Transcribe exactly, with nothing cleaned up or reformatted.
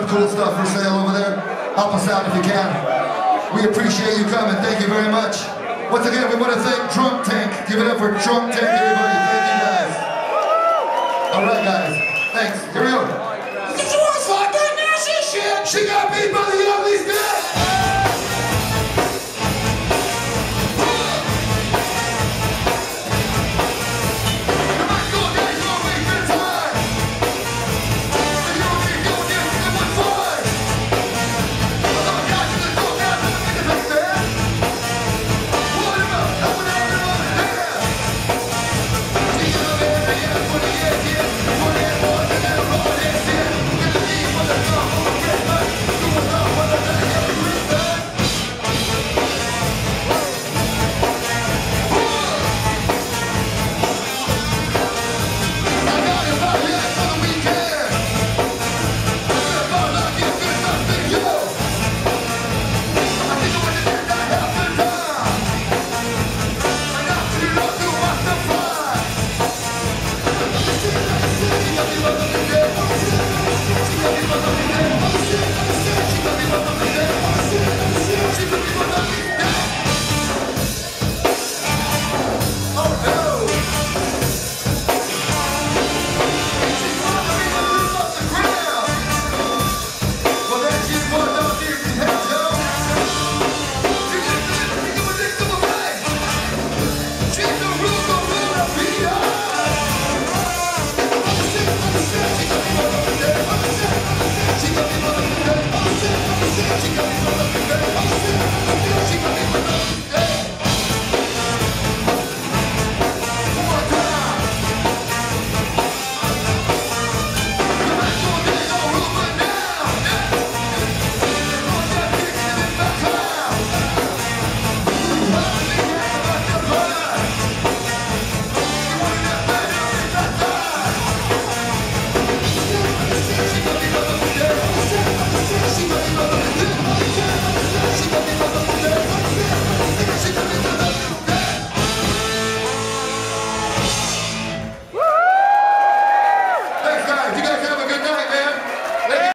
cool stuff for sale over there. Help us out if you can. We appreciate you coming. Thank you very much. Once again, we want to thank Drunk Tank. Give it up for Drunk Tank.